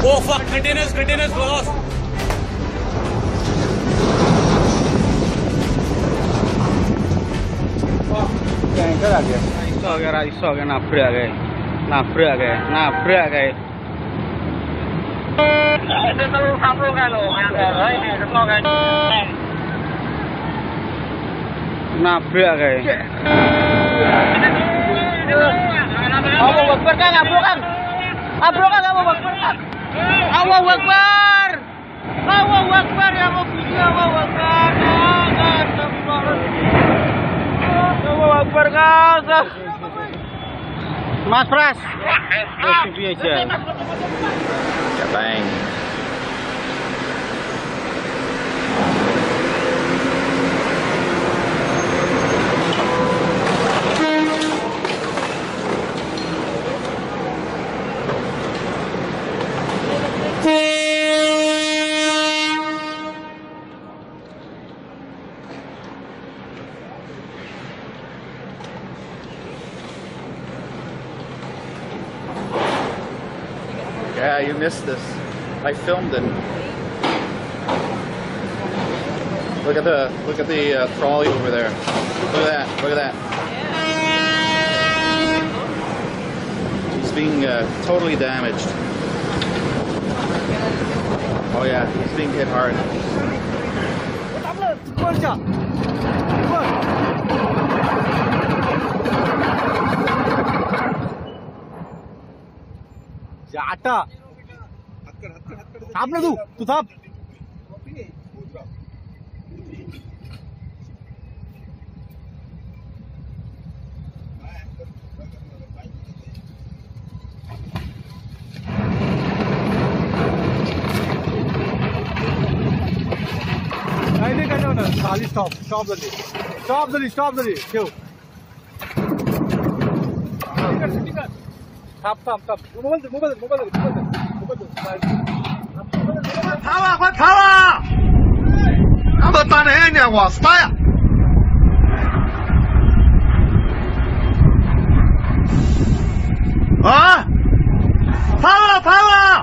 Oh fuck, containers lost. Tanker आ गया। Iso आ गया nabrak kayak। Itu terlalu kampung kan lo, ini semua kan. Nabrak kayak. Allahu Akbar kan, abrokan. Abrokan Allahu Akbar kan. Allahu Akbar. Allahu Akbar ya Rabbi, Allahu Akbar. Allahu Akbar kan. Mas Pras. Video aja. Bang. Yeah, you missed this. I filmed it. Look at the trolley over there. Look at that. He's being totally damaged. Oh yeah, he's being hit hard. आटा थाप ना तू थाप नहीं करना ना खाली स्टॉप जल्दी क्यों थाप मोबाइल 快逃啊！那么大的眼睛，我死呀！啊！跑啊！